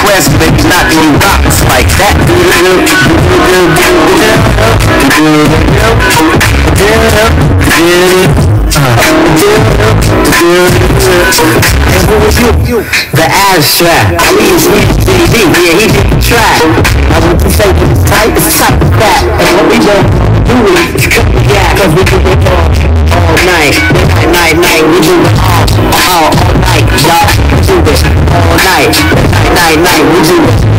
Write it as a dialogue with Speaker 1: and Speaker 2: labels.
Speaker 1: West, baby, knocking you rocks like that. And who was you? The abstract. I mean, it's JD. Yeah, he did the track. I want to say it's tight, it's top of that. And what we gonna do is cut the gap, cause we do it all night. Night, we do it all night, y'all. We do it all night. Night, we do it